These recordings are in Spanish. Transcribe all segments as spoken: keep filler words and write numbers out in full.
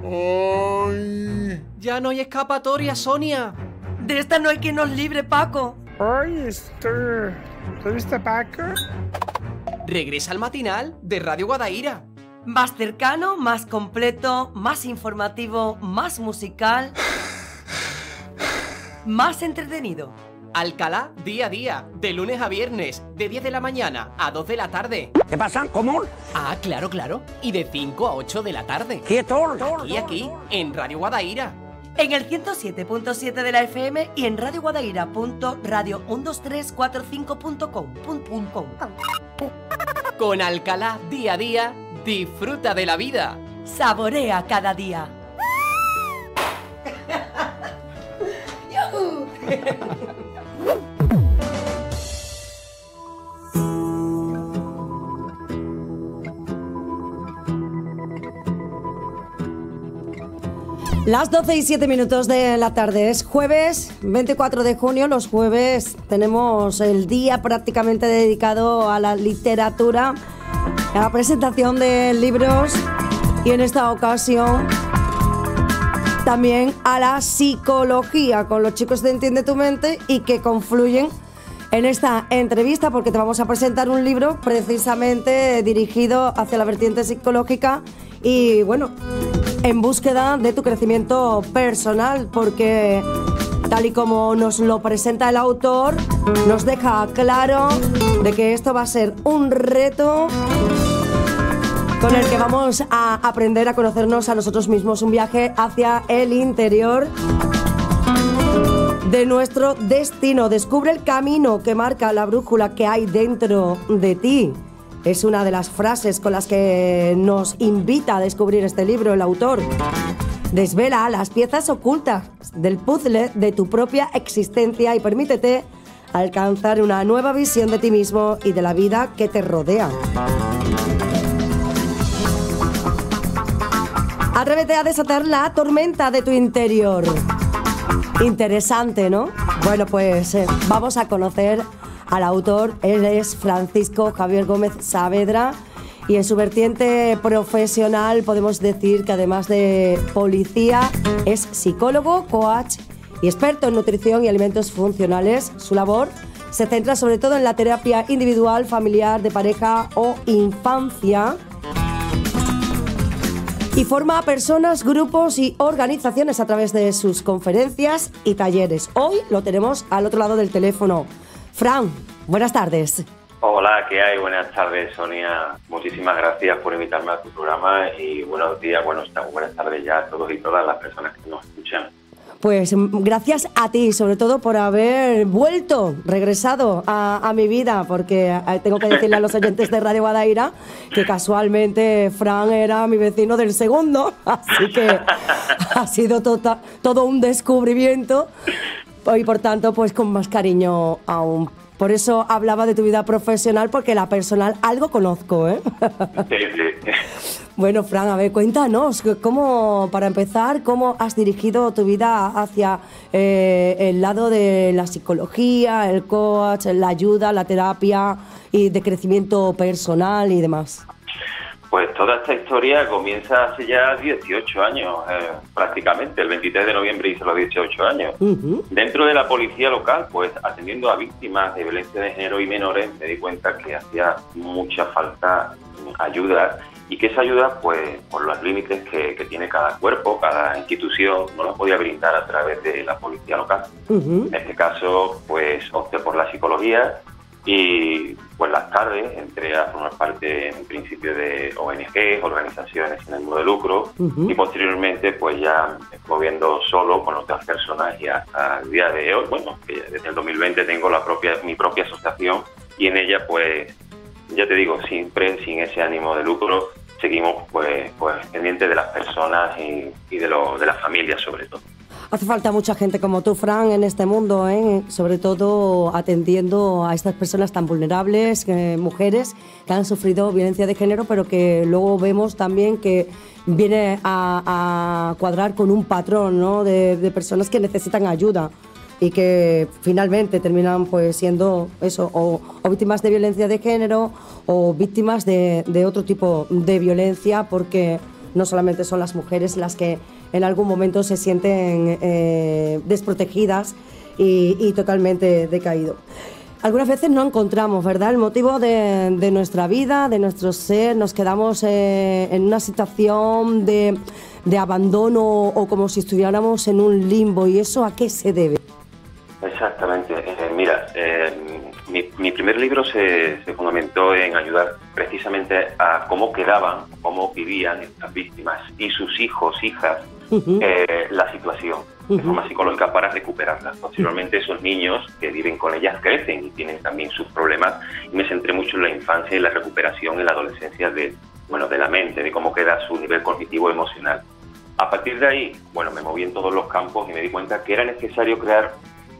Ay. Ya no hay escapatoria, Sonia. De esta no hay quien nos libre, Paco. Ay, este... ¿Revista Paco? Regresa al matinal de Radio Guadaira. Más cercano, más completo, más informativo, más musical, más entretenido. Alcalá día a día, de lunes a viernes, de diez de la mañana a dos de la tarde. ¿Qué pasa? ¿Cómo? Ah, claro, claro. Y de cinco a ocho de la tarde. ¡Quieto! Aquí, aquí, en Radio Guadaira. En el ciento siete punto siete de la F M y en radio guadaira punto radio uno dos tres cuatro cinco punto com. Con Alcalá día a día, disfruta de la vida. Saborea cada día. Las doce y siete minutos de la tarde, es jueves veinticuatro de junio. Los jueves tenemos el día prácticamente dedicado a la literatura, a la presentación de libros y en esta ocasión también a la psicología con los chicos de Entiende tu Mente, y que confluyen en esta entrevista porque te vamos a presentar un libro precisamente dirigido hacia la vertiente psicológica y bueno, en búsqueda de tu crecimiento personal, porque tal y como nos lo presenta el autor, nos deja claro de que esto va a ser un reto con el que vamos a aprender a conocernos a nosotros mismos, un viaje hacia el interior de nuestro destino. Descubre el camino que marca la brújula que hay dentro de ti. Es una de las frases con las que nos invita a descubrir este libro el autor. Desvela las piezas ocultas del puzzle de tu propia existencia y permítete alcanzar una nueva visión de ti mismo y de la vida que te rodea. Atrévete a desatar la tormenta de tu interior. Interesante, ¿no? Bueno, pues eh, vamos a conocer al autor. Él es Francisco Javier Gómez Saavedra y en su vertiente profesional podemos decir que además de policía es psicólogo, coach y experto en nutrición y alimentos funcionales. Su labor se centra sobre todo en la terapia individual, familiar, de pareja o infancia y forma a personas, grupos y organizaciones a través de sus conferencias y talleres. Hoy lo tenemos al otro lado del teléfono. Fran, buenas tardes. Hola, ¿qué hay? Buenas tardes, Sonia. Muchísimas gracias por invitarme a tu programa y buenos días, buenos, buenas tardes ya a todos y todas las personas que nos escuchan. Pues gracias a ti, sobre todo por haber vuelto, regresado a, a mi vida, porque tengo que decirle a los oyentes de Radio Guadaira que casualmente Fran era mi vecino del segundo, así que ha sido tota, todo un descubrimiento y por tanto pues con más cariño aún. Por eso hablaba de tu vida profesional, porque la personal algo conozco, ¿eh? Sí, sí. Bueno, Fran, a ver, cuéntanos, ¿cómo, para empezar, cómo has dirigido tu vida hacia eh, el lado de la psicología, el coach, la ayuda, la terapia y de crecimiento personal y demás? Pues toda esta historia comienza hace ya dieciocho años, eh, prácticamente. El veintitrés de noviembre hice los dieciocho años. Uh-huh. Dentro de la policía local, pues atendiendo a víctimas de violencia de género y menores, me di cuenta que hacía mucha falta ayuda y que esa ayuda, pues por los límites que, que tiene cada cuerpo, cada institución, no la podía brindar a través de la policía local. Uh-huh. En este caso, pues opté por la psicología. Y pues las tardes entré a formar parte en principio de O N Ges, organizaciones sin ánimo de lucro, uh-huh. y posteriormente pues ya me estoy moviendo solo con otras personas y hasta el día de hoy, bueno, que desde el dos mil veinte tengo la propia mi propia asociación y en ella pues, ya te digo, siempre sin ese ánimo de lucro, seguimos pues, pues pendientes de las personas y, y de, lo, de las familias sobre todo. Hace falta mucha gente como tú, Fran, en este mundo, ¿eh? Sobre todo atendiendo a estas personas tan vulnerables, eh, mujeres que han sufrido violencia de género, pero que luego vemos también que viene a, a cuadrar con un patrón, ¿no? de, de personas que necesitan ayuda y que finalmente terminan pues siendo eso, o, o víctimas de violencia de género o víctimas de, de otro tipo de violencia, porque no solamente son las mujeres las que en algún momento se sienten eh, desprotegidas y, y totalmente decaído. Algunas veces no encontramos, ¿verdad?, el motivo de, de nuestra vida, de nuestro ser, nos quedamos eh, en una situación de, de abandono o como si estuviéramos en un limbo. ¿Y eso a qué se debe? Exactamente. Eh, mira, eh, mi, mi primer libro se, se fundamentó en ayudar precisamente a cómo quedaban, cómo vivían estas víctimas y sus hijos, hijas, uh-huh. eh, la situación uh-huh. de forma psicológica para recuperarla. Posteriormente esos niños que viven con ellas crecen y tienen también sus problemas, y me centré mucho en la infancia y la recuperación en la adolescencia de, bueno, de la mente, de cómo queda su nivel cognitivo emocional. A partir de ahí, bueno, me moví en todos los campos y me di cuenta que era necesario crear,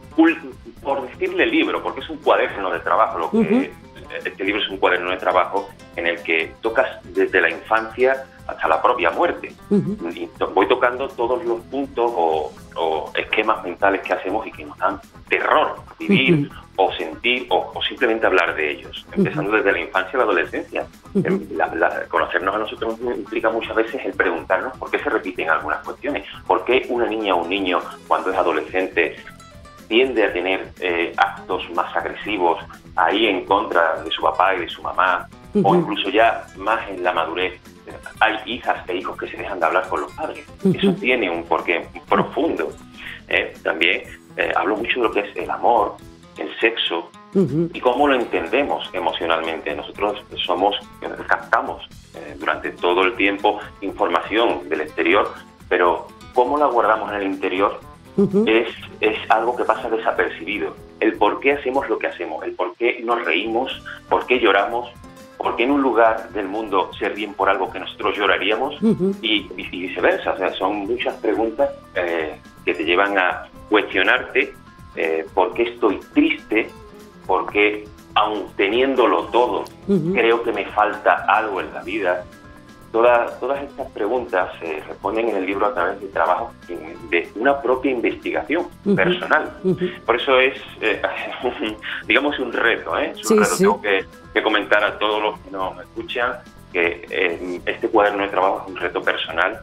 por decirle libro, porque es un cuaderno de trabajo, lo que uh-huh. este libro es un cuaderno de trabajo en el que tocas desde la infancia hasta la propia muerte. Uh-huh. Y to- voy tocando todos los puntos o, o esquemas mentales que hacemos y que nos dan terror vivir uh-huh. o sentir o, o simplemente hablar de ellos, empezando uh-huh. desde la infancia a la adolescencia. Uh-huh. La, la, conocernos a nosotros implica muchas veces el preguntarnos por qué se repiten algunas cuestiones, por qué una niña o un niño cuando es adolescente tiende a tener eh, actos más agresivos ahí en contra de su papá y de su mamá, uh-huh. o incluso ya más en la madurez. Hay hijas e hijos que se dejan de hablar con los padres. Uh-huh. Eso tiene un porqué profundo. ¿eh? También eh, hablo mucho de lo que es el amor, el sexo, uh-huh. y cómo lo entendemos emocionalmente. Nosotros somos, captamos eh, durante todo el tiempo información del exterior, pero cómo la guardamos en el interior Uh-huh. es, es algo que pasa desapercibido. El por qué hacemos lo que hacemos, el por qué nos reímos, por qué lloramos, por qué en un lugar del mundo se ríen por algo que nosotros lloraríamos, uh-huh. y, y viceversa. O sea, son muchas preguntas eh, que te llevan a cuestionarte eh, por qué estoy triste, por qué, aun teniéndolo todo, uh-huh. creo que me falta algo en la vida. Todas, todas estas preguntas se responden en el libro a través de trabajo de una propia investigación uh-huh. personal. Uh-huh. Por eso es, eh, digamos, un reto. ¿eh? Es un sí, reto. Sí. Tengo que, que comentar a todos los que nos escuchan que eh, este cuaderno de trabajo es un reto personal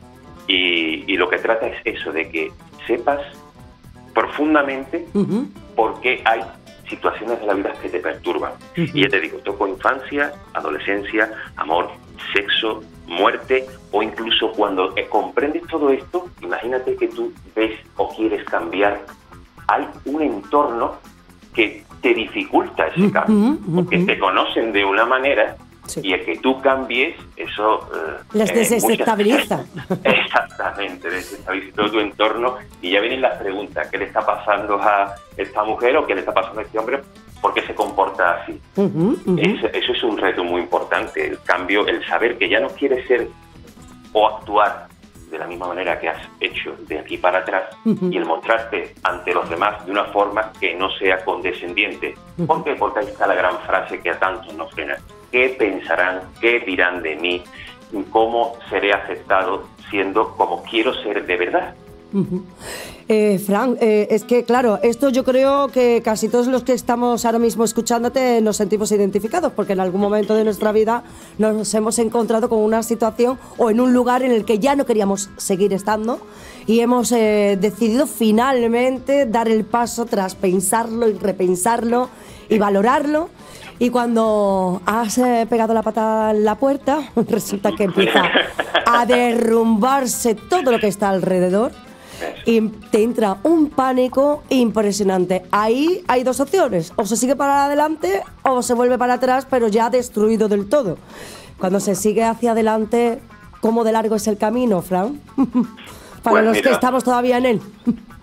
y, y lo que trata es eso, de que sepas profundamente uh-huh. por qué hay situaciones de la vida que te perturban. Uh-huh. Y ya te digo, toco infancia, adolescencia, amor, sexo, muerte, o incluso cuando eh, comprendes todo esto, imagínate que tú ves o quieres cambiar, hay un entorno que te dificulta ese uh-huh, cambio, uh-huh. porque te conocen de una manera sí. y el que tú cambies, eso... Eh, Les desestabiliza. Muchas... Exactamente, desestabiliza todo tu entorno y ya vienen las preguntas, ¿qué le está pasando a esta mujer o qué le está pasando a este hombre? ¿Por qué se comporta así? Uh-huh, uh-huh. Eso, eso es un reto muy importante, el cambio, el saber que ya no quieres ser o actuar de la misma manera que has hecho de aquí para atrás uh-huh. y el mostrarte ante los demás de una forma que no sea condescendiente. Uh-huh. ¿Por qué? Porque ahí está la gran frase que a tantos nos frena. ¿Qué pensarán? ¿Qué dirán de mí? ¿Cómo seré aceptado siendo como quiero ser de verdad? Uh-huh. Eh, Fran, eh, es que claro, esto yo creo que casi todos los que estamos ahora mismo escuchándote nos sentimos identificados, porque en algún momento de nuestra vida nos hemos encontrado con una situación o en un lugar en el que ya no queríamos seguir estando y hemos eh, decidido finalmente dar el paso tras pensarlo y repensarlo y valorarlo. Y cuando has eh, pegado la pata en la puerta, resulta que empieza a derrumbarse todo lo que está alrededor y te entra un pánico impresionante. Ahí hay dos opciones, o se sigue para adelante o se vuelve para atrás, pero ya destruido del todo. Cuando se sigue hacia adelante, ¿cómo de largo es el camino, Fran? Para pues los mira, que estamos todavía en él.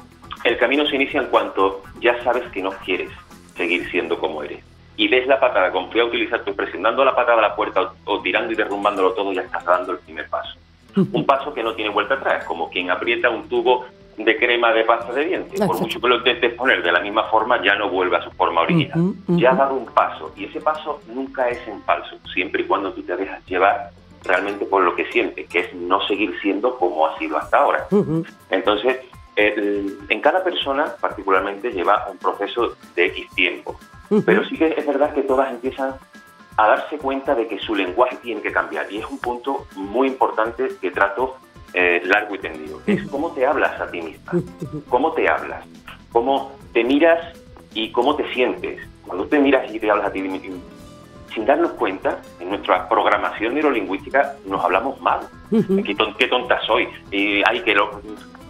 El camino se inicia en cuanto ya sabes que no quieres seguir siendo como eres. Y ves la patada, como fui a utilizar tu expresión, dando la patada a la puerta o, o tirando y derrumbándolo todo, ya estás dando el primer paso. Un paso que no tiene vuelta atrás, como quien aprieta un tubo de crema de pasta de dientes. Por mucho que lo intentes poner de la misma forma, ya no vuelve a su forma original. Uh-huh, uh-huh. Ya has dado un paso, y ese paso nunca es en falso, siempre y cuando tú te dejas llevar realmente por lo que sientes, que es no seguir siendo como ha sido hasta ahora. Uh-huh. Entonces, el, en cada persona particularmente lleva un proceso de X tiempo. Uh-huh. Pero sí que es verdad que todas empiezan a darse cuenta de que su lenguaje tiene que cambiar. Y es un punto muy importante que trato eh, largo y tendido. Es cómo te hablas a ti misma, cómo te hablas, cómo te miras y cómo te sientes. Cuando te miras y te hablas a ti mismo, sin darnos cuenta, en nuestra programación neurolingüística nos hablamos mal. ¿Qué, ton, qué tonta soy? Y hay que lo,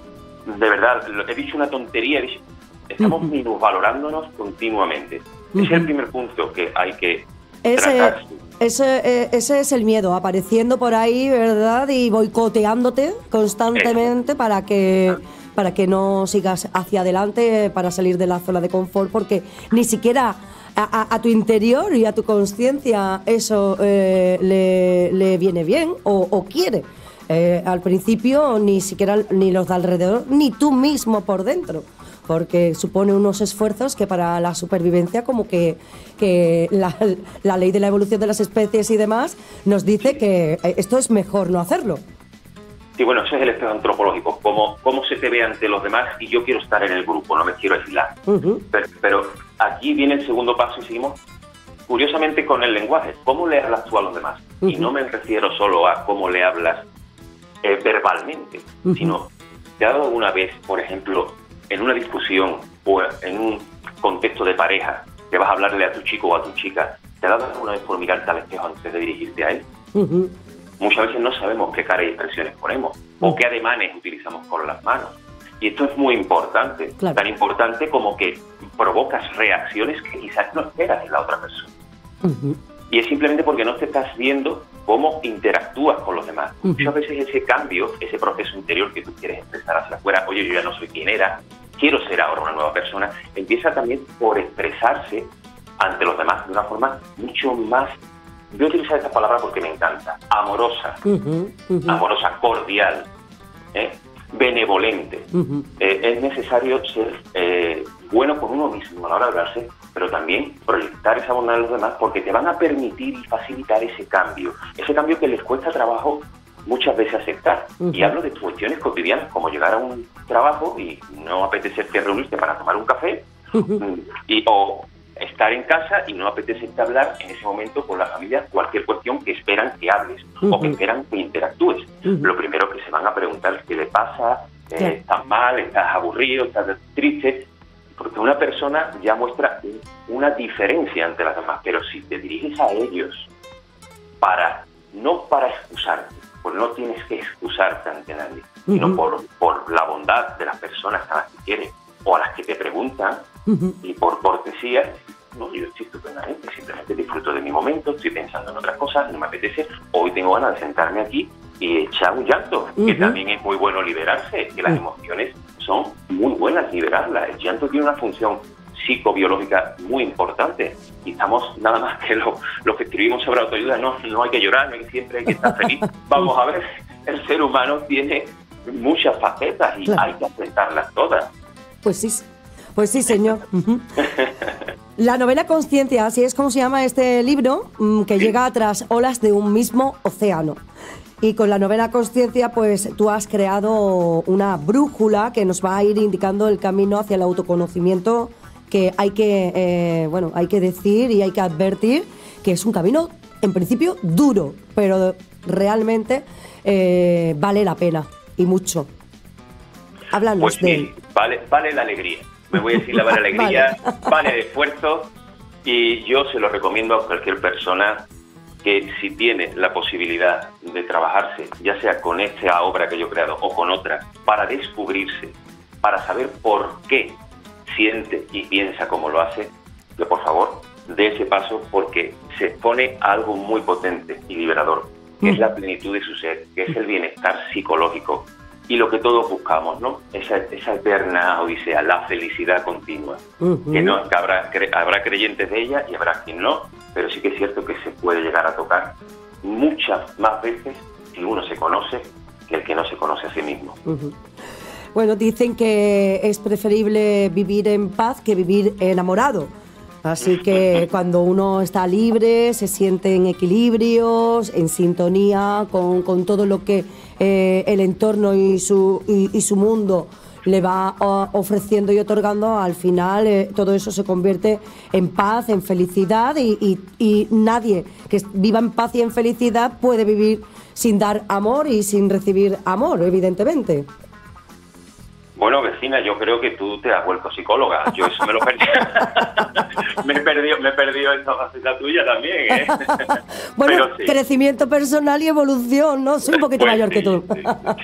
de verdad, he dicho una tontería. He dicho, estamos minusvalorándonos continuamente. Ese es el primer punto que hay que ese, tratar. Ese, ese es el miedo, apareciendo por ahí, ¿verdad? Y boicoteándote constantemente Eso. para que... para que no sigas hacia adelante, para salir de la zona de confort, porque ni siquiera a, a, a tu interior y a tu conciencia eso eh, le, le viene bien o, o quiere. Eh, al principio ni siquiera ni los de alrededor, ni tú mismo por dentro, porque supone unos esfuerzos que para la supervivencia, como que, que la, la ley de la evolución de las especies y demás, nos dice que esto es mejor no hacerlo. Sí, bueno, ese es el espejo antropológico, cómo, cómo se te ve ante los demás y yo quiero estar en el grupo, no me quiero aislar. Uh-huh. Pero, pero aquí viene el segundo paso y seguimos, curiosamente, con el lenguaje. ¿Cómo le hablas tú a los demás? Uh-huh. Y no me refiero solo a cómo le hablas eh, verbalmente, uh-huh. sino, ¿te ha dado alguna vez, por ejemplo, en una discusión o en un contexto de pareja, que vas a hablarle a tu chico o a tu chica, ¿te ha dado alguna vez por mirarte al espejo antes de dirigirte a él? Uh-huh. Muchas veces no sabemos qué cara y expresiones ponemos o qué ademanes utilizamos con las manos. Y esto es muy importante, claro. Tan importante como que provocas reacciones que quizás no esperas en la otra persona. Uh-huh. Y es simplemente porque no te estás viendo cómo interactúas con los demás. Uh-huh. Muchas veces ese cambio, ese proceso interior que tú quieres expresar hacia afuera, oye, yo ya no soy quien era, quiero ser ahora una nueva persona, empieza también por expresarse ante los demás de una forma mucho más... Voy a utilizar esta palabra porque me encanta. Amorosa, uh-huh, uh-huh. amorosa, cordial, ¿eh? benevolente. Uh-huh. Eh, es necesario ser eh, bueno con uno mismo a la hora de hablarse, pero también proyectar esa bondad en los demás porque te van a permitir y facilitar ese cambio. Ese cambio que les cuesta trabajo muchas veces aceptar. Uh-huh. Y hablo de cuestiones cotidianas como llegar a un trabajo y no apetecerte reunirte para tomar un café uh-huh. y o... estar en casa y no apetecerte hablar en ese momento con la familia cualquier cuestión que esperan que hables uh-huh. o que esperan que interactúes. Uh-huh. Lo primero que se van a preguntar es qué le pasa, eh, yeah. estás mal, estás aburrido, estás triste, porque una persona ya muestra una diferencia ante las demás, pero si te diriges a ellos para, no para excusarte, porque no tienes que excusarte ante nadie, uh-huh. sino por, por la bondad de las personas a las que quieres o a las que te preguntan, uh-huh. y por cortesía, no, yo estoy estupendamente, simplemente disfruto de mi momento, estoy pensando en otras cosas, no me apetece, hoy tengo ganas de sentarme aquí y echar un llanto, uh-huh. que también es muy bueno liberarse, que las uh-huh. emociones son muy buenas liberarlas, el llanto tiene una función psicobiológica muy importante y estamos nada más que los lo que escribimos sobre autoayuda, no, no hay que llorar, no hay, siempre hay que estar feliz. Vamos a ver, el ser humano tiene muchas facetas y claro. hay que aceptarlas todas. Pues sí, pues sí, señor. Uh-huh. La novela Consciencia, así es como se llama este libro, que llega tras olas de un mismo océano. Y con la novela Consciencia, pues tú has creado una brújula que nos va a ir indicando el camino hacia el autoconocimiento, que hay que, eh, bueno, hay que decir y hay que advertir que es un camino, en principio, duro, pero realmente eh, vale la pena, y mucho. Háblanos pues de sí, él. Vale, vale la alegría. Me voy a decir la vale alegría, vale. vale el esfuerzo, y yo se lo recomiendo a cualquier persona que si tiene la posibilidad de trabajarse, ya sea con esta obra que yo he creado o con otra, para descubrirse, para saber por qué siente y piensa como lo hace, que por favor dé ese paso porque se expone a algo muy potente y liberador, que mm. es la plenitud de su ser, que es el bienestar psicológico. Y lo que todos buscamos, ¿no? Esa, esa eterna odisea, la felicidad continua. Uh-huh. Que no, que habrá, cre, habrá creyentes de ella y habrá quien no, pero sí que es cierto que se puede llegar a tocar muchas más veces si uno se conoce que el que no se conoce a sí mismo. Uh-huh. Bueno, dicen que es preferible vivir en paz que vivir enamorado. Así que cuando uno está libre, se siente en equilibrio, en sintonía con, con todo lo que eh, el entorno y su, y, y su mundo le va uh, ofreciendo y otorgando, al final eh, todo eso se convierte en paz, en felicidad y, y, y nadie que viva en paz y en felicidad puede vivir sin dar amor y sin recibir amor, evidentemente. Bueno, vecina, yo creo que tú te has vuelto psicóloga. Yo eso me lo perdí. me he perdido, me he perdido esta faceta tuya también, ¿eh? Bueno, sí. Crecimiento personal y evolución, ¿no? Soy un poquito pues mayor sí, que tú. Sí.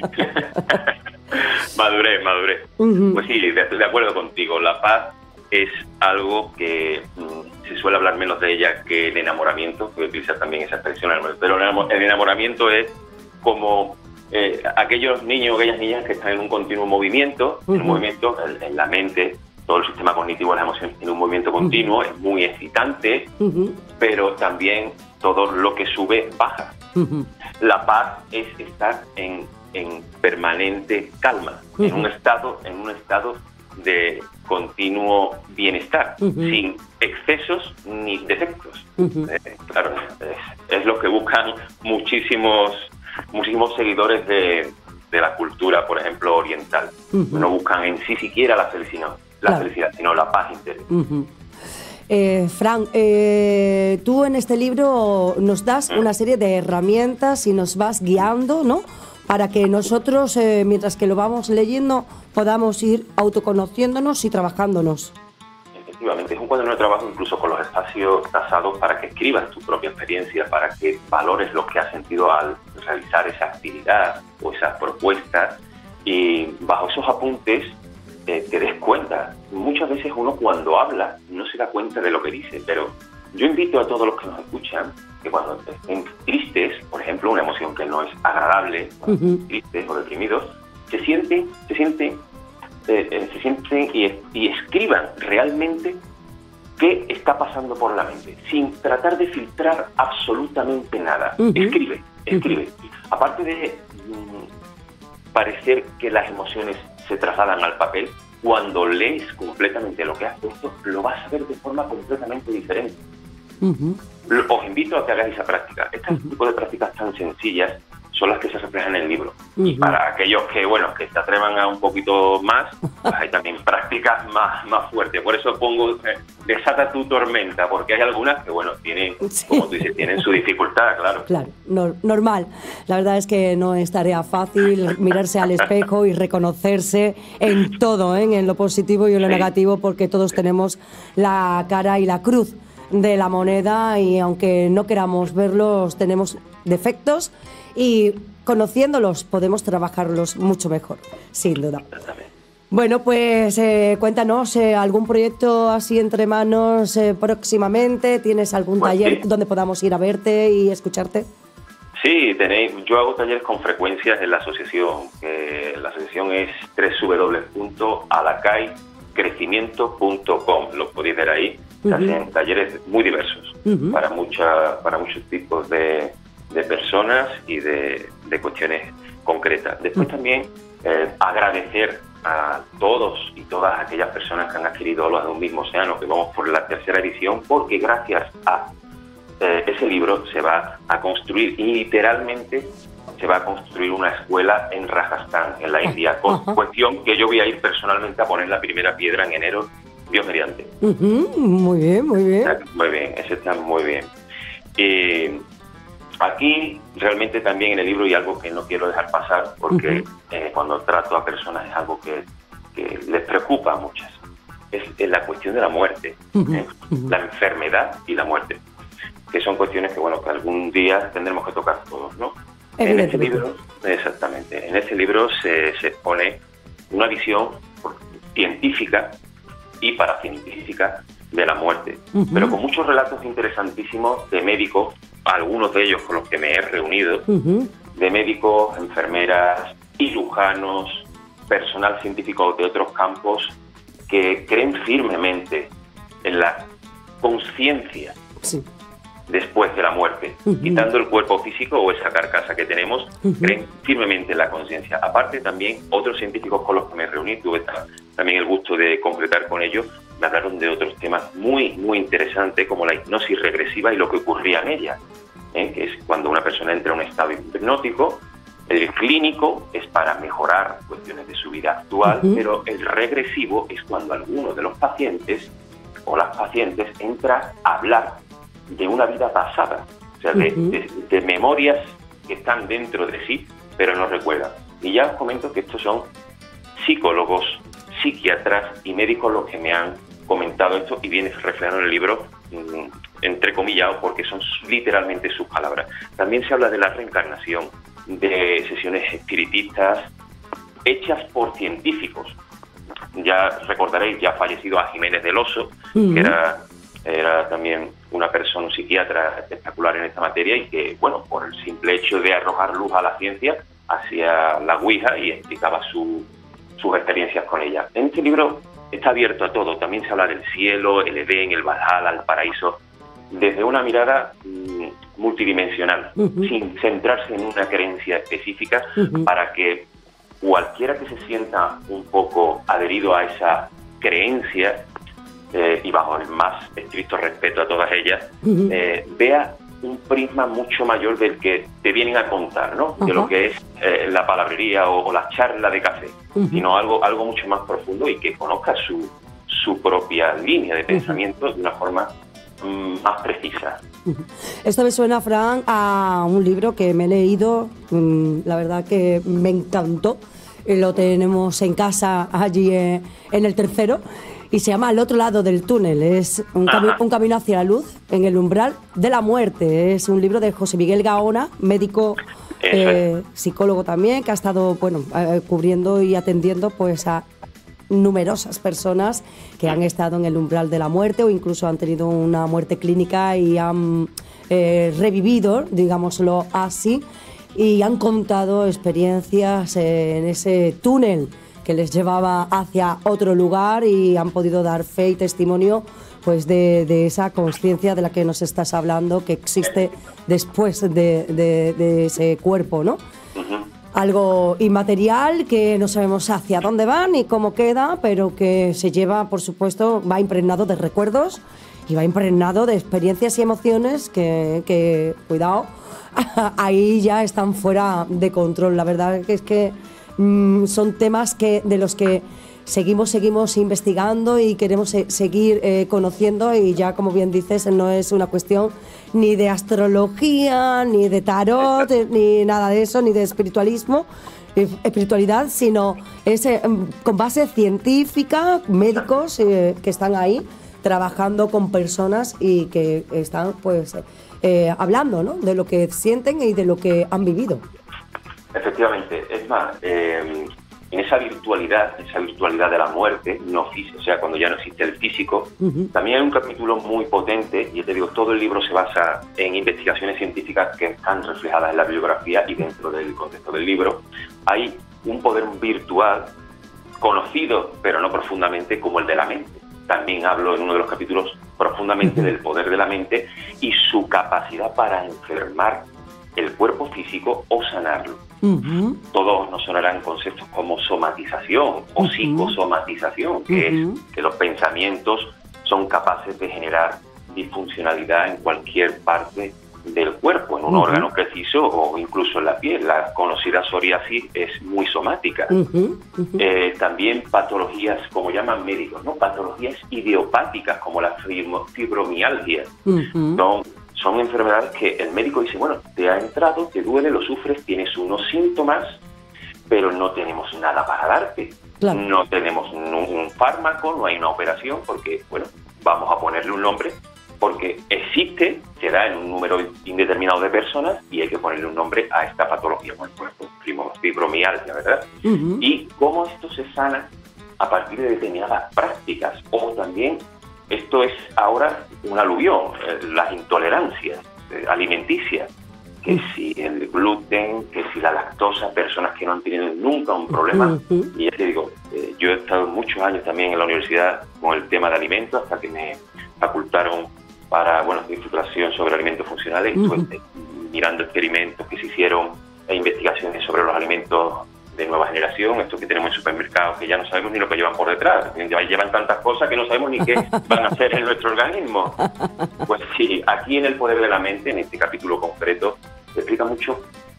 madurez, madurez. Uh-huh. Pues sí, de, de acuerdo contigo. La paz es algo que mmm, se suele hablar menos de ella que el enamoramiento, que utilizar también esa expresión, pero el enamoramiento es como... Eh, aquellos niños o aquellas niñas que están en un continuo movimiento, uh-huh. en un movimiento en, en la mente, todo el sistema cognitivo de las emociones en un movimiento continuo, uh-huh. es muy excitante, uh-huh. pero también todo lo que sube baja. Uh-huh. La paz es estar en, en permanente calma, uh-huh. en un estado, en un estado de continuo bienestar, uh-huh. sin excesos ni defectos. Uh-huh. Eh, claro, es, es lo que buscan muchísimos muchísimos seguidores de, de la cultura, por ejemplo, oriental. Uh-huh. No buscan en sí siquiera la felicidad, la claro. felicidad, sino la paz interior. Uh-huh. eh, Fran, eh, tú en este libro nos das uh-huh. una serie de herramientas y nos vas guiando, ¿no? Para que nosotros, eh, mientras que lo vamos leyendo, podamos ir autoconociéndonos y trabajándonos. Efectivamente, es un cuaderno de trabajo incluso con los espacios tasados para que escribas tu propia experiencia, para que valores lo que has sentido al realizar esa actividad o esas propuestas, y bajo esos apuntes eh, te des cuenta. Muchas veces uno cuando habla no se da cuenta de lo que dice, pero yo invito a todos los que nos escuchan que cuando estén tristes, por ejemplo, una emoción que no es agradable, uh-huh. tristes o deprimidos, se sienten, se sienten Eh, eh, se sienten y, y escriban realmente qué está pasando por la mente, sin tratar de filtrar absolutamente nada. Uh-huh. Escribe, escribe. Uh-huh. Aparte de mm, parecer que las emociones se trasladan al papel, cuando lees completamente lo que has puesto, lo vas a ver de forma completamente diferente. Uh-huh. Os invito a que hagáis esa práctica. Este uh-huh. tipo de prácticas tan sencillas son las que se reflejan en el libro. Uh-huh. Y para aquellos que, bueno, que se atrevan a un poquito más, pues hay también prácticas más, más fuertes. Por eso pongo eh, desata tu tormenta, porque hay algunas que, bueno, tienen, sí. como tú dices, tienen su dificultad, claro. Claro, no, normal. La verdad es que no es tarea fácil mirarse al espejo y reconocerse en todo, ¿eh? En lo positivo y en lo sí. negativo, porque todos tenemos la cara y la cruz de la moneda, y aunque no queramos verlos, tenemos defectos, y conociéndolos podemos trabajarlos mucho mejor, sin duda. Bueno, pues eh, cuéntanos, eh, ¿algún proyecto así entre manos eh, próximamente? ¿Tienes algún pues taller sí. donde podamos ir a verte y escucharte? Sí, tenéis, yo hago talleres con frecuencias en la asociación. Eh, la asociación es doble u doble u doble u punto alacay crecimiento punto com. Lo podéis ver ahí. Se uh-huh. hacen talleres muy diversos uh-huh. para, mucha, para muchos tipos de... de personas y de, de cuestiones concretas. Después también eh, agradecer a todos y todas aquellas personas que han adquirido Olas de un mismo océano, que vamos por la tercera edición, porque gracias a eh, ese libro se va a construir, y literalmente se va a construir una escuela en Rajasthan, en la India, con cuestión que yo voy a ir personalmente a poner la primera piedra en enero, Dios mediante. Uh-huh. Muy bien, muy bien. Muy bien, ese está muy bien. Y aquí realmente también en el libro hay algo que no quiero dejar pasar, porque uh-huh. eh, cuando trato a personas es algo que, que les preocupa a muchas. Es, es la cuestión de la muerte, uh-huh. ¿eh? uh-huh. la enfermedad y la muerte, que son cuestiones que, bueno, que algún día tendremos que tocar todos, ¿no? En este libro, exactamente, en este libro se, se expone una visión científica y paracientífica de la muerte, uh-huh. pero con muchos relatos interesantísimos de médicos, algunos de ellos con los que me he reunido, uh-huh. de médicos, enfermeras, cirujanos, personal científico de otros campos, que creen firmemente en la conciencia sí. después de la muerte, uh-huh. quitando el cuerpo físico o esa carcasa que tenemos, uh-huh. creen firmemente en la conciencia. Aparte también otros científicos con los que me reuní, tuve también el gusto de concretar con ellos, me hablaron de otros temas muy, muy interesantes, como la hipnosis regresiva y lo que ocurría en ella, ¿eh? que es cuando una persona entra en un estado hipnótico El clínico es para mejorar cuestiones de su vida actual, uh-huh. pero el regresivo es cuando alguno de los pacientes o las pacientes entra a hablar de una vida pasada, o sea, de, uh-huh. de, de memorias que están dentro de sí, pero no recuerdan. Y ya os comento que estos son psicólogos, psiquiatras y médicos los que me han comentado esto, y viene reflejado en el libro, mmm, entrecomillado, porque son literalmente sus palabras. También se habla de la reencarnación, de sesiones espiritistas hechas por científicos. Ya recordaréis, ya ha fallecido a Jiménez del Oso, uh-huh. que era, era también una persona, un psiquiatra espectacular en esta materia, y que, bueno, por el simple hecho de arrojar luz a la ciencia, hacía la ouija y explicaba su, sus experiencias con ella. En este libro está abierto a todo, también se habla del cielo, el Edén, el Valhalla, el paraíso, desde una mirada mmm, multidimensional, uh-huh. sin centrarse en una creencia específica, uh-huh. para que cualquiera que se sienta un poco adherido a esa creencia, eh, y bajo el más estricto respeto a todas ellas, uh-huh. eh, vea un prisma mucho mayor del que te vienen a contar, ¿no? Uh-huh. De lo que es eh, la palabrería o, o la charla de café, uh-huh. sino algo, algo mucho más profundo, y que conozca su, su propia línea de pensamiento uh-huh. de una forma mm, más precisa. Uh-huh. Esto me suena, Fran, a un libro que me he leído, mm, la verdad que me encantó, lo tenemos en casa allí eh, en el tercero, y se llama Al otro lado del túnel. Es un, cami- un camino hacia la luz en el umbral de la muerte. Es un libro de José Miguel Gaona, médico, eh, psicólogo también, que ha estado, bueno, eh, cubriendo y atendiendo pues a numerosas personas que han estado en el umbral de la muerte, o incluso han tenido una muerte clínica y han eh, revivido, digámoslo así, y han contado experiencias eh, en ese túnel que les llevaba hacia otro lugar, y han podido dar fe y testimonio pues de, de esa conciencia de la que nos estás hablando, que existe después de, de, de ese cuerpo, ¿no? Uh-huh. Algo inmaterial que no sabemos hacia dónde va ni cómo queda, pero que se lleva, por supuesto, va impregnado de recuerdos y va impregnado de experiencias y emociones que, que cuidado, ahí ya están fuera de control. La verdad que es que Mm, son temas que de los que seguimos seguimos investigando y queremos eh, seguir eh, conociendo, y ya, como bien dices, no es una cuestión ni de astrología, ni de tarot, eh, ni nada de eso, ni de espiritualismo, eh, espiritualidad, sino es eh, con base científica, médicos eh, que están ahí trabajando con personas y que están pues eh, hablando, ¿no?, de lo que sienten y de lo que han vivido. Efectivamente, es más, eh, en esa virtualidad, esa virtualidad de la muerte, no física, o sea, cuando ya no existe el físico, uh-huh. también hay un capítulo muy potente, y te digo, todo el libro se basa en investigaciones científicas que están reflejadas en la bibliografía y dentro del contexto del libro. Hay un poder virtual conocido, pero no profundamente, como el de la mente. También hablo en uno de los capítulos profundamente uh-huh. del poder de la mente y su capacidad para enfermar el cuerpo físico o sanarlo. Uh-huh. Todos nos sonarán conceptos como somatización o uh-huh. psicosomatización, que uh-huh. es que los pensamientos son capaces de generar disfuncionalidad en cualquier parte del cuerpo, en un uh-huh. órgano preciso o incluso en la piel. La conocida psoriasis es muy somática. Uh-huh. Uh-huh. Eh, también patologías, como llaman médicos, ¿no?, patologías idiopáticas, como la fibromialgia. Uh-huh. Son Son enfermedades que el médico dice, bueno, te ha entrado, te duele, lo sufres, tienes unos síntomas, pero no tenemos nada para darte. Claro. No tenemos un fármaco, no hay una operación, porque, bueno, vamos a ponerle un nombre, porque existe, se da en un número indeterminado de personas, y hay que ponerle un nombre a esta patología, bueno, pues, fibromialgia, ¿verdad? Uh-huh. Y cómo esto se sana a partir de determinadas prácticas, o también... Esto es ahora un aluvión, eh, las intolerancias eh, alimenticias, que si el gluten, que si la lactosa, personas que no han tenido nunca un problema. Uh-huh. Y ya te digo, eh, yo he estado muchos años también en la universidad con el tema de alimentos, hasta que me facultaron para, bueno, titulación sobre alimentos funcionales, uh-huh. estuve mirando experimentos que se hicieron e investigaciones sobre los alimentos de nueva generación, estos que tenemos en supermercados, que ya no sabemos ni lo que llevan por detrás, llevan tantas cosas que no sabemos ni qué van a hacer en nuestro organismo. Pues sí, aquí en El poder de la mente, en este capítulo concreto, se explica mucho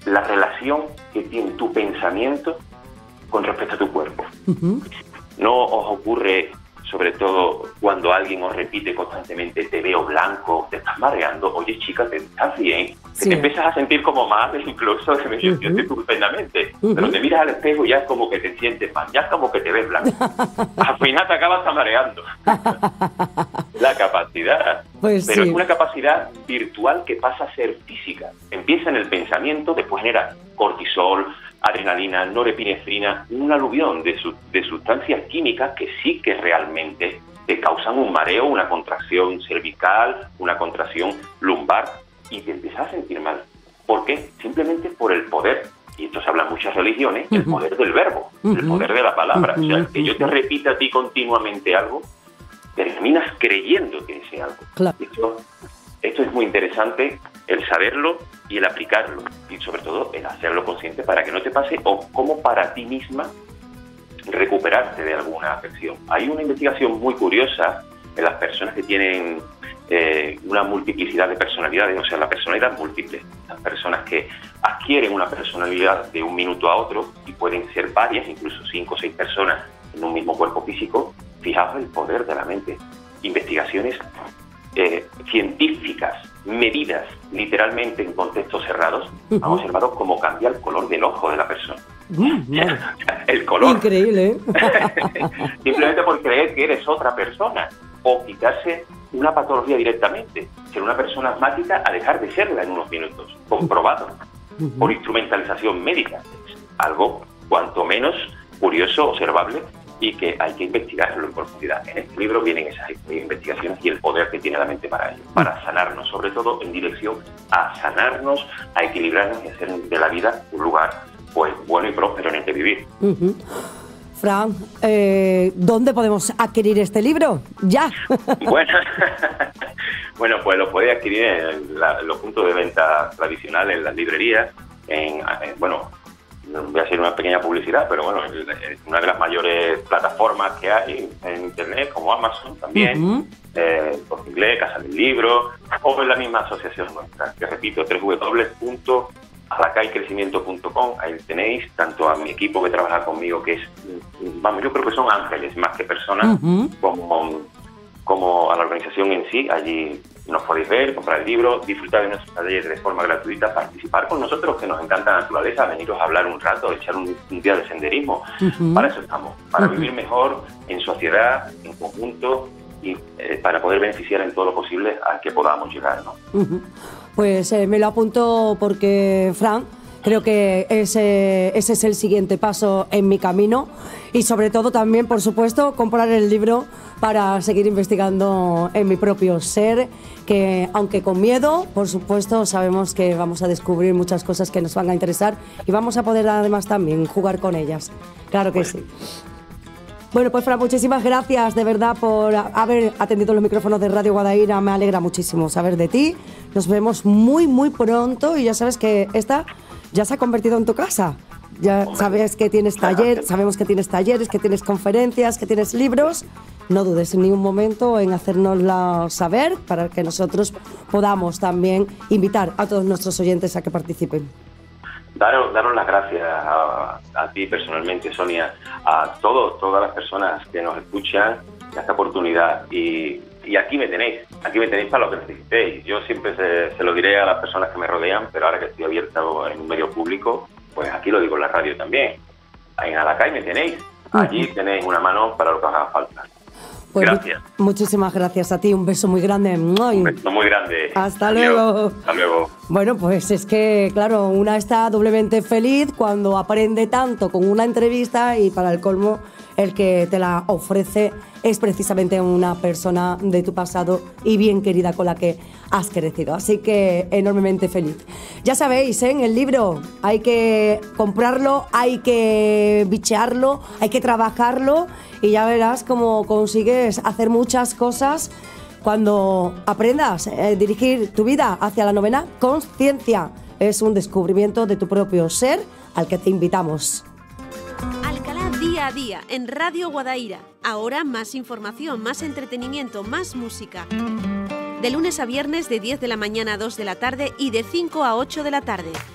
la relación que tiene tu pensamiento con respecto a tu cuerpo. Uh-huh. ¿No os ocurre, sobre todo cuando alguien os repite constantemente, te veo blanco, te estás mareando, oye chica, te estás bien? Sí. Te empiezas a sentir como mal, incluso que me uh-huh. siento estupendamente. Uh-huh. Pero te miras al espejo y ya es como que te sientes mal, ya es como que te ves blanco. Al final te acabas mareando. La capacidad. Pues pero sí. Es una capacidad virtual que pasa a ser física. Empieza en el pensamiento, después genera cortisol, adrenalina, norepinefrina, un aluvión de, su, de sustancias químicas que sí que realmente te causan un mareo, una contracción cervical, una contracción lumbar, y te empiezas a sentir mal. ¿Por qué? Simplemente por el poder, y esto se habla en muchas religiones, uh-huh. el poder del verbo, uh-huh. el poder de la palabra. Uh-huh. O sea, que yo te repita a ti continuamente algo, terminas creyéndote ese algo. Claro. Esto, esto es muy interesante, el saberlo y el aplicarlo, y sobre todo el hacerlo consciente para que no te pase, o como para ti misma recuperarte de alguna afección. Hay una investigación muy curiosa en las personas que tienen eh, una multiplicidad de personalidades, o sea, la personalidad múltiple, las personas que adquieren una personalidad de un minuto a otro, y pueden ser varias, incluso cinco o seis personas en un mismo cuerpo físico. Fijaos el poder de la mente. Investigaciones eh, científicas, medidas literalmente en contextos cerrados, uh-huh. han observado cómo cambia el color del ojo de la persona. Uh, el color. Increíble, ¿eh? Simplemente por creer que eres otra persona, o quitarse una patología directamente, ser una persona asmática a dejar de serla en unos minutos, comprobado uh-huh. por instrumentalización médica. Es algo cuanto menos curioso, observable, y que hay que investigarlo en profundidad. En este libro vienen esas investigaciones y el poder que tiene la mente para ello, para sanarnos, sobre todo en dirección a sanarnos, a equilibrarnos y hacer de la vida un lugar pues bueno y próspero en el que vivir. Uh-huh. Fran, eh, ¿dónde podemos adquirir este libro? ¡Ya! Bueno, bueno, pues lo podéis adquirir en la, los puntos de venta tradicionales, en las librerías, en, en bueno, voy a hacer una pequeña publicidad, pero bueno, es una de las mayores plataformas que hay en Internet, como Amazon también, uh-huh. eh, Corte Inglés, Casa del Libro, o en la misma asociación nuestra, que repito, doble u doble u doble u punto alacay crecimiento punto com. Ahí tenéis tanto a mi equipo que trabaja conmigo, que es, vamos, yo creo que son ángeles más que personas, uh-huh. como, como a la organización en sí. Allí nos podéis ver, comprar el libro, disfrutar de nuestros talleres de forma gratuita, participar con nosotros, que nos encanta la naturaleza, veniros a hablar un rato, echar un, un día de senderismo. Uh-huh. Para eso estamos, para uh-huh. vivir mejor en sociedad, en conjunto, y eh, para poder beneficiar en todo lo posible al que podamos llegar, ¿no? Uh-huh. Pues eh, me lo apunto porque, Fran, creo que ese, ese es el siguiente paso en mi camino, y sobre todo también, por supuesto, comprar el libro para seguir investigando en mi propio ser, que aunque con miedo, por supuesto, sabemos que vamos a descubrir muchas cosas que nos van a interesar y vamos a poder además también jugar con ellas. Claro que sí. Bueno, pues Fran, muchísimas gracias de verdad por haber atendido los micrófonos de Radio Guadaira. Me alegra muchísimo saber de ti. Nos vemos muy, muy pronto, y ya sabes que esta ya se ha convertido en tu casa. Ya sabes que tienes taller, sabemos que tienes talleres, que tienes conferencias, que tienes libros. No dudes en ningún momento en hacérnoslo saber para que nosotros podamos también invitar a todos nuestros oyentes a que participen. Daros, daros las gracias a, a ti personalmente, Sonia, a todos, todas las personas que nos escuchan, a esta oportunidad. Y, y aquí me tenéis, aquí me tenéis para lo que necesitéis. Yo siempre se, se lo diré a las personas que me rodean, pero ahora que estoy abierto en un medio público, pues aquí lo digo en la radio también. En Alacay me tenéis, allí tenéis una mano para lo que os haga falta. Pues gracias. Muchísimas gracias a ti, un beso muy grande. Un beso muy grande. Hasta luego. Hasta luego. Bueno, pues es que, claro, una está doblemente feliz cuando aprende tanto con una entrevista, y para el colmo, el que te la ofrece es precisamente una persona de tu pasado y bien querida con la que has crecido. Así que enormemente feliz. Ya sabéis, ¿eh? En el libro hay que comprarlo, hay que bichearlo, hay que trabajarlo, y ya verás cómo consigues hacer muchas cosas cuando aprendas a eh, dirigir tu vida hacia la novena conciencia. Es un descubrimiento de tu propio ser al que te invitamos. Alcalá día a día en Radio Guadaira. Ahora más información, más entretenimiento, más música. De lunes a viernes de diez de la mañana a dos de la tarde y de cinco a ocho de la tarde.